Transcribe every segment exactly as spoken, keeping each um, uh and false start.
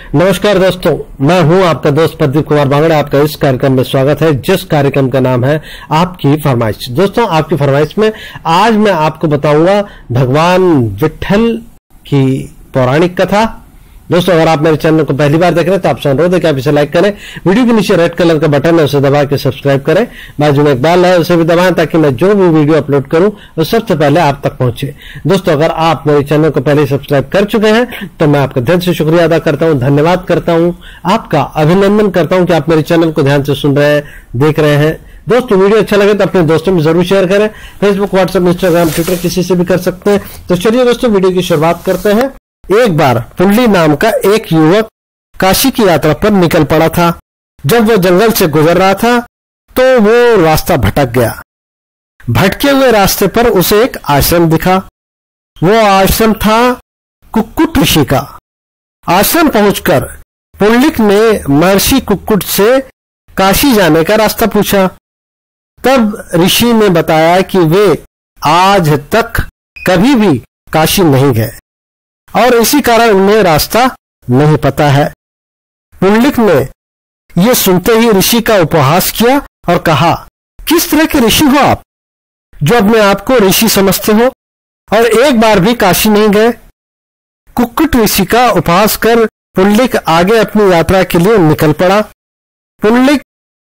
नमस्कार दोस्तों, मैं हूं आपका दोस्त प्रदीप कुमार बांगड़ा। आपका इस कार्यक्रम में स्वागत है, जिस कार्यक्रम का नाम है आपकी फरमाइश। दोस्तों, आपकी फरमाइश में आज मैं आपको बताऊंगा भगवान विट्ठल की पौराणिक कथा। दोस्तों, अगर आप मेरे चैनल को पहली बार देख रहे हैं तो आपसे अनुरोध है कि आप इसे लाइक करें, वीडियो के नीचे रेड कलर का बटन है उसे दबा के सब्सक्राइब करें, बाजू में एक बेल है उसे भी दबाएं ताकि मैं जो भी वीडियो अपलोड करूं वो सबसे पहले आप तक पहुंचे। दोस्तों, अगर आप मेरे चैनल को पहले सब्सक्राइब कर चुके हैं तो मैं आपका दिल से शुक्रिया अदा करता हूं, धन्यवाद करता हूं, आपका अभिनंदन करता हूं कि आप मेरे चैनल को ध्यान से सुन रहे हैं, देख रहे हैं। दोस्तों, वीडियो अच्छा लगे तो अपने दोस्तों में जरूर शेयर करें। फेसबुक, व्हाट्सएप, इंस्टाग्राम, ट्विटर किसी से भी कर सकते हैं। तो चलिए दोस्तों, वीडियो की शुरुआत करते हैं। एक बार पुंडली नाम का एक युवक काशी की यात्रा पर निकल पड़ा था। जब वो जंगल से गुजर रहा था तो वो रास्ता भटक गया। भटके हुए रास्ते पर उसे एक आश्रम दिखा। वो आश्रम था कुक्कुट ऋषि का। आश्रम पहुंचकर पुंडलिक ने महर्षि कुक्कुट से काशी जाने का रास्ता पूछा। तब ऋषि ने बताया कि वे आज तक कभी भी काशी नहीं गए और इसी कारण उन्हें रास्ता नहीं पता है। पुंडलिक ने यह सुनते ही ऋषि का उपहास किया और कहा, किस तरह के ऋषि हो आप जो अपने आप को ऋषि समझते हो और एक बार भी काशी नहीं गए। कुक्कुट ऋषि का उपहास कर पुंडलिक आगे अपनी यात्रा के लिए निकल पड़ा। पुंडलिक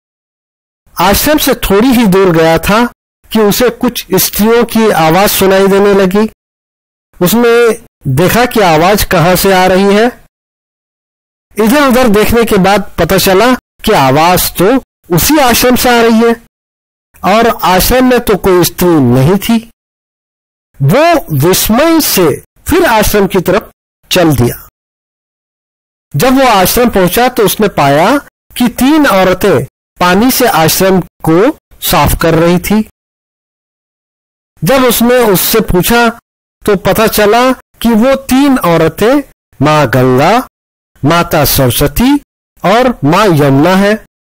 आश्रम से थोड़ी ही दूर गया था कि उसे कुछ स्त्रियों की आवाज सुनाई देने लगी। उसने देखा कि आवाज कहां से आ रही है। इधर उधर देखने के बाद पता चला कि आवाज तो उसी आश्रम से आ रही है और आश्रम में तो कोई स्त्री नहीं थी। वो विस्मय से फिर आश्रम की तरफ चल दिया। जब वो आश्रम पहुंचा तो उसने पाया कि तीन औरतें पानी से आश्रम को साफ कर रही थी। जब उसने उससे पूछा तो पता चला कि वो तीन औरतें मां गंगा, माता सरस्वती और मां यमुना है।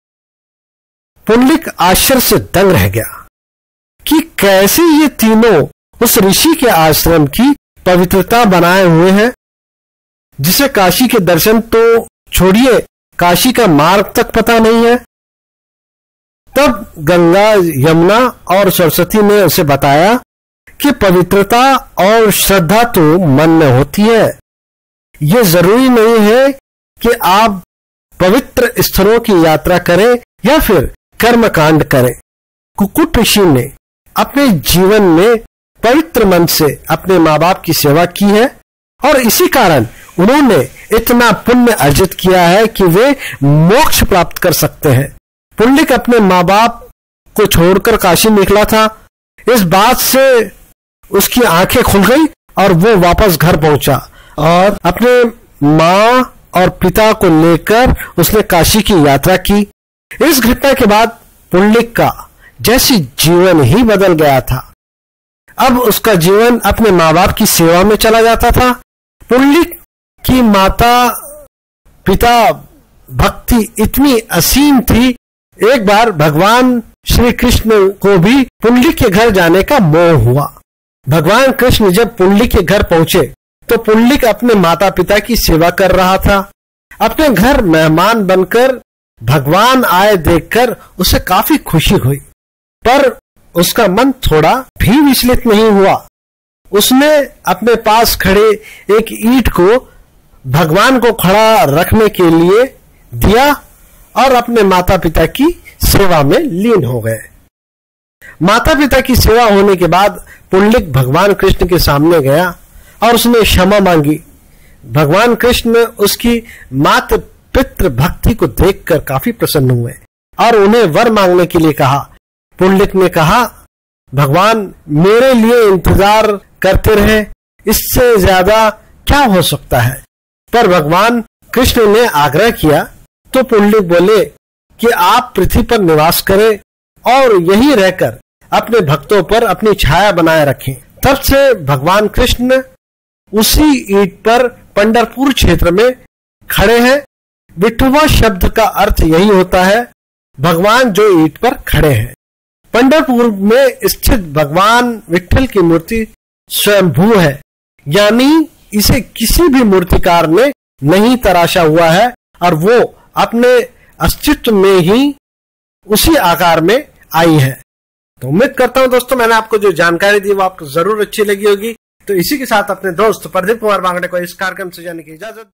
पुंडलिक आश्चर्य से दंग रह गया कि कैसे ये तीनों उस ऋषि के आश्रम की पवित्रता बनाए हुए हैं, जिसे काशी के दर्शन तो छोड़िए काशी का मार्ग तक पता नहीं है। तब गंगा, यमुना और सरस्वती ने उसे बताया कि पवित्रता और श्रद्धा तो मन में होती है। यह जरूरी नहीं है कि आप पवित्र स्थलों की यात्रा करें या फिर कर्मकांड करें। कुक्कुट ऋषि ने अपने जीवन में पवित्र मन से अपने माँ बाप की सेवा की है और इसी कारण उन्होंने इतना पुण्य अर्जित किया है कि वे मोक्ष प्राप्त कर सकते हैं। पुंडलिक अपने माँ बाप को छोड़कर काशी निकला था। इस बात से उसकी आंखें खुल गई और वो वापस घर पहुंचा और अपने मां और पिता को लेकर उसने काशी की यात्रा की। इस घटना के बाद पुंडलिक का जैसे जीवन ही बदल गया था। अब उसका जीवन अपने माँ बाप की सेवा में चला जाता था। पुंडलिक की माता पिता भक्ति इतनी असीम थी। एक बार भगवान श्री कृष्ण को भी पुंडलिक के घर जाने का मोह हुआ। भगवान कृष्ण जब पुंडलिक के घर पहुंचे तो पुंडलिक अपने माता पिता की सेवा कर रहा था। अपने घर मेहमान बनकर भगवान आए देखकर उसे काफी खुशी हुई, पर उसका मन थोड़ा भी विचलित नहीं हुआ। उसने अपने पास खड़े एक ईंट को भगवान को खड़ा रखने के लिए दिया और अपने माता पिता की सेवा में लीन हो गए। माता पिता की सेवा होने के बाद पुंडलिक भगवान कृष्ण के सामने गया और उसने क्षमा मांगी। भगवान कृष्ण उसकी माता पितृ भक्ति को देखकर काफी प्रसन्न हुए और उन्हें वर मांगने के लिए कहा। पुंडलिक ने कहा, भगवान मेरे लिए इंतजार करते रहे, इससे ज्यादा क्या हो सकता है। पर भगवान कृष्ण ने आग्रह किया तो पुंडलिक बोले कि आप पृथ्वी पर निवास करें और यहीं रहकर अपने भक्तों पर अपनी छाया बनाए रखें। तब से भगवान कृष्ण उसी ईंट पर पंढरपुर क्षेत्र में खड़े हैं। विठवा शब्द का अर्थ यही होता है, भगवान जो ईंट पर खड़े हैं। पंढरपुर में स्थित भगवान विठ्ठल की मूर्ति स्वयंभू है, यानी इसे किसी भी मूर्तिकार ने नहीं तराशा हुआ है और वो अपने अस्तित्व में ही उसी आकार में आई है। तो उम्मीद करता हूं दोस्तों मैंने आपको जो जानकारी दी वो आपको जरूर अच्छी लगी होगी। तो इसी के साथ अपने दोस्त प्रदीप कुमार बांगड़े को इस कार्यक्रम से जाने की इजाजत।